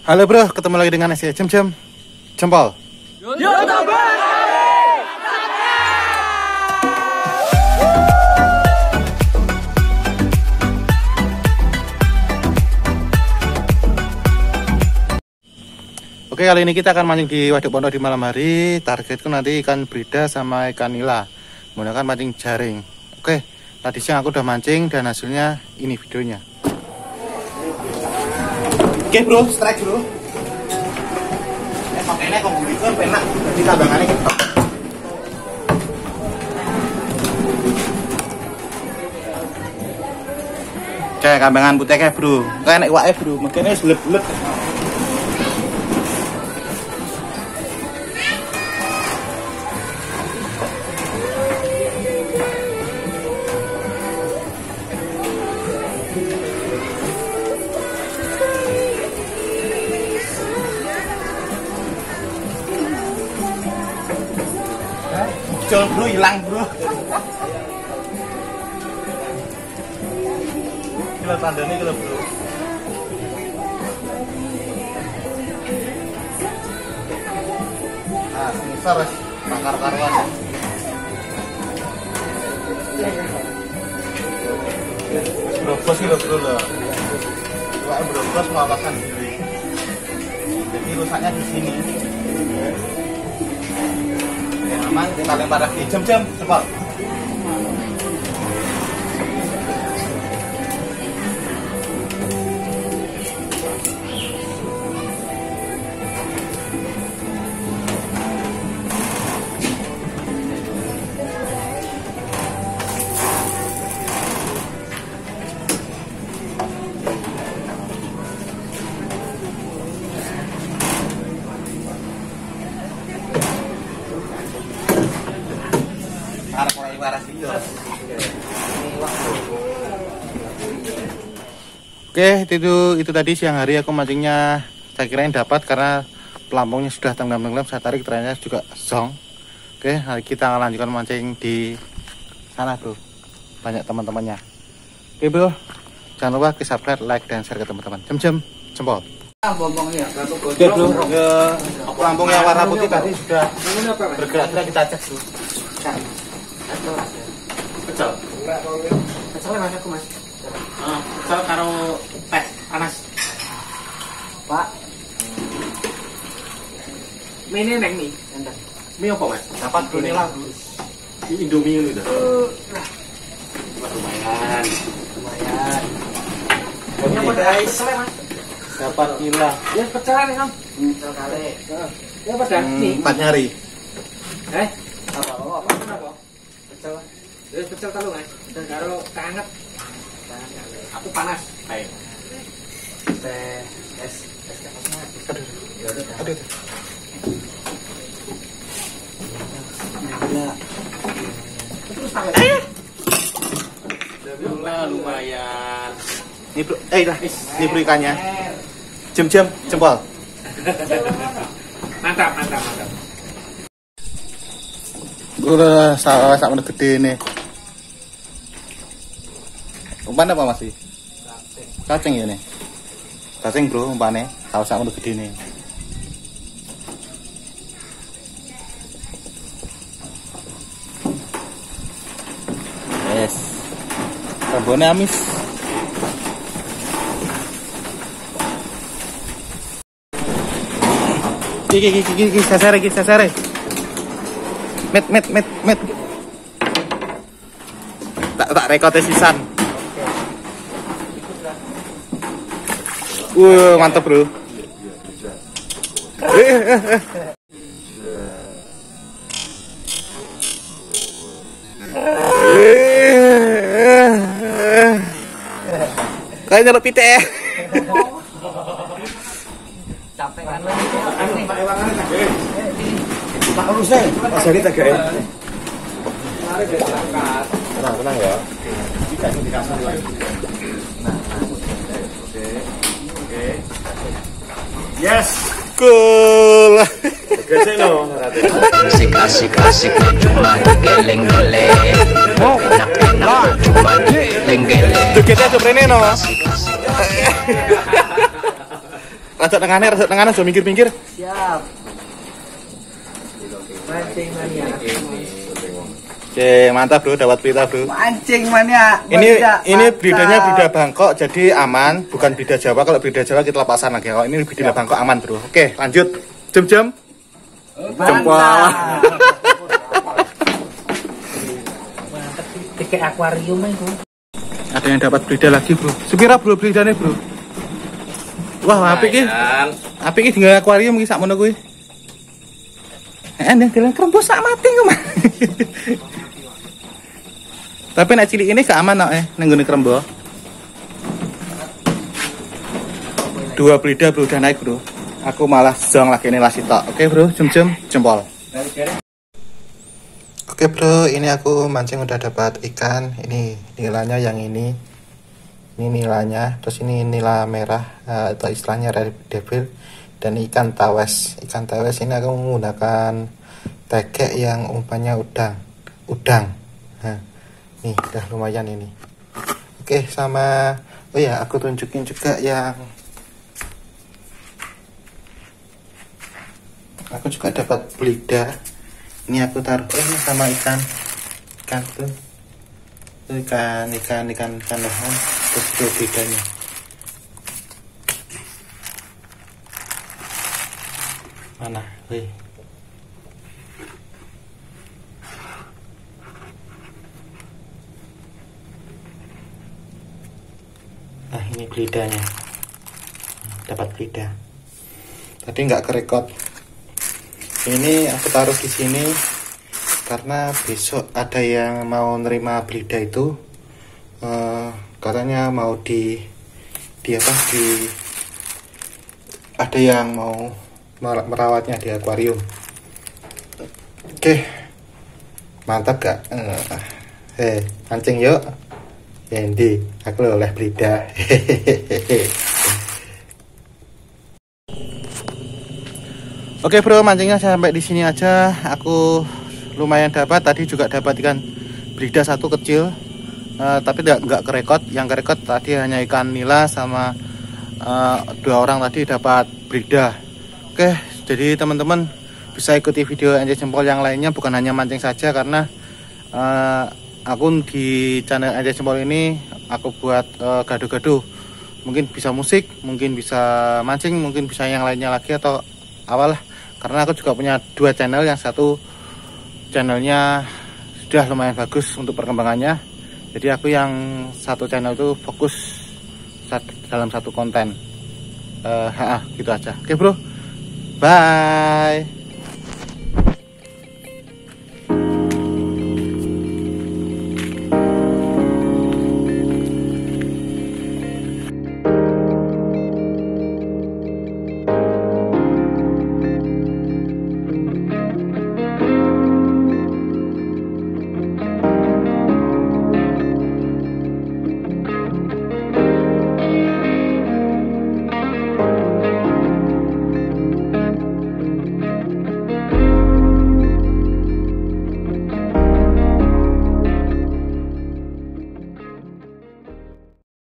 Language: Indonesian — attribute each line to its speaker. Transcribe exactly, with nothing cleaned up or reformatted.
Speaker 1: Halo bro, ketemu lagi dengan saya Cem Cem Jempol. Oke, kali ini kita akan mancing di waduk pondok di malam hari. Targetku nanti ikan brida sama ikan nila, menggunakan mancing jaring. Oke, tadi siang aku udah mancing dan hasilnya ini videonya. Oke bro, strike bro. Eh, pakainya kok belikan penak di tabangannya gitu. Oke, kambangan putihnya bro. Kayak naik wae bro, makanya selip-selip. Jol bro, hilang bro. Kilo tandanya kilo bro. Nah, semisal res bakar karuan. Brobos kilo bro loh. Wah, brobos melawakan diri. Jadi rusaknya di sini. Aman, kita lempar lagi. Jam-jam, cepat. Oke, itu itu tadi siang hari aku mancingnya saya kirain dapat karena pelampungnya sudah tenggelam-tenggelam. Saya tarik ternyata juga zong. Oke, hari kita akan lanjutkan mancing di sana bro, banyak teman-temannya. Oke bro, jangan lupa subscribe, like dan share ke teman-teman. Cem-cem jempol. Oke bro, pelampung yang warna putih tadi sudah bergerak-gerak, kita cek bro. Pecel. Pecelnya mas aku mas. Ah, pecel karo teh panas. Pak. Mie neng mie. Mie apa mas? Dapat bro ini lah. Ini Indomie itu dah. Lumayan. Lumayan. Ini apa guys? Dapat gila. Ya pecelan nih om. Pecel kali. Ya apa dah? Empat nyari. Eh? Apa apa apa? Pecel. Ya pecel tahu mas. Dan karo kanget. Aku panas. Baik. Teh es es kapasnya. Aduh. Aduh. Aduh. Terus tangan. Lumayan. Ini bro, eh lah, ini bro ikannya. Jam-jam jempol. Mantap, mantap, mantap. Gue salah sama gede nih. Umpan apa masih? Cacing ya nih. Cacing bro umpannya. Salah sama gede nih. Yes. Karbonnya amis. Gigi gigi gigi sasare gigi sasare. Met met met met. Tak tak rekote sisan. Wah, mantap bro. Kayak nyeluk pite. Capek kan lu. Pak urusnya, Mas Jadi tak gawe. Mari berangkat. Tenang, tenang ya. Dikasih dikasih lagi. Nah, oke. Oke. Yes, cool. Gede loh. Asik asik asik cuma geleng-geleng. Oh, enak cuma geleng-geleng. Tuh kita tuh rene no. rajak tengahnya, rajak tengahnya, so minggir-minggir.
Speaker 2: Siap. Mancing mania.
Speaker 1: Oke, mantap bro, dapat berita bro.
Speaker 2: Mancing mania.
Speaker 1: Ini ini bridanya brida Bangkok, jadi aman, bukan brida Jawa. Kalau brida Jawa kita lepasan lagi. Kalau ini brida Bangkok aman bro. Oke, lanjut. Jam-jam. Jempol.
Speaker 2: Kayak akuarium itu.
Speaker 1: Ada yang dapat brida lagi bro. Sepira bro bridanya bro. Wah, apik iki. Apik iki tinggal akuarium iki sak mono kuwi. Eh, nek jalan kerembus sak mati kok, Mas. Tapi nek cilik ini gak aman kok eh nang nggone kerembo. Dua brida bro udah naik bro. Aku malah zong lagi ini lasi tok. Oke bro, jam-jam jempol. Oke bro, ini aku mancing udah dapat ikan. Ini nilainya yang ini. Ini nilainya. Terus ini nila merah uh, atau istilahnya red devil. Dan ikan tawes. Ikan tawes ini aku menggunakan tegek yang umpannya udang. Udang. Nah, nih udah lumayan ini. Oke, sama oh ya aku tunjukin juga yang aku juga dapat belida. Ini aku taruh ini sama ikan ikan tuh ikan ikan ikan ikan lohan terus itu bedanya. Mana wih nah ini belidanya, dapat belida tadi nggak kerekod. Ini aku taruh di sini karena besok ada yang mau nerima belida itu, uh, katanya mau di di apa di ada yang mau merawatnya di akuarium. Oke, mantap gak? Uh, eh, mancing yuk. Yendi, aku oleh belida. Oke bro, mancingnya sampai di sini aja. Aku lumayan dapat. Tadi juga dapat ikan belida satu kecil, uh, tapi tidak nggak kerekot. Yang kerekot tadi hanya ikan nila sama uh, dua orang tadi dapat belida. Oke, jadi teman-teman bisa ikuti video N J Jempol yang lainnya, bukan hanya mancing saja, karena uh, akun di channel N J Jempol ini aku buat gaduh-gaduh. Uh, mungkin bisa musik, mungkin bisa mancing, mungkin bisa yang lainnya lagi atau awal. Karena aku juga punya dua channel, yang satu channelnya sudah lumayan bagus untuk perkembangannya. Jadi aku yang satu channel itu fokus dalam satu konten. Uh, ha, gitu aja. Oke bro, bye.